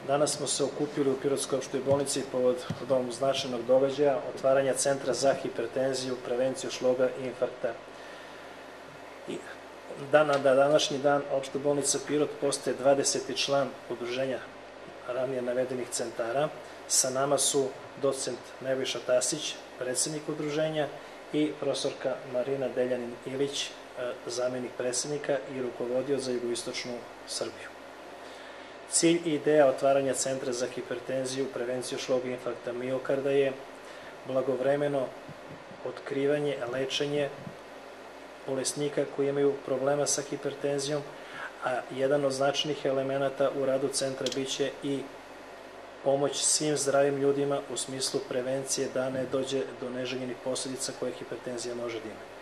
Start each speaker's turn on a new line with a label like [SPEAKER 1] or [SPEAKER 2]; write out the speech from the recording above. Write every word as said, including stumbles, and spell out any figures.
[SPEAKER 1] Danas smo se okupili u Pirotskoj opštoj bolnici povod ovog značajnog događaja otvaranja Centra za hipertenziju, prevenciju šloga i infarkta. Na današnji dan opšta bolnica Pirot postaje dvadeseti član udruženja ranije navedenih centara. Sa nama su docent Nebojša Tasić, predsednik udruženja, i profesorka Marina Deljanin-Ilić, zamenik predsednika i rukovodioc za jugoistočnu Srbiju. Cilj i ideja otvaranja Centra za hipertenziju, prevenciju šloga i infarkta miokarda je blagovremeno otkrivanje, lečenje bolesnika koji imaju problema sa hipertenzijom, a jedan od značajnih elemenata u radu centra biće i pomoć svim zdravim ljudima u smislu prevencije da ne dođe do neželjenih posledica koje hipertenzija može da ima.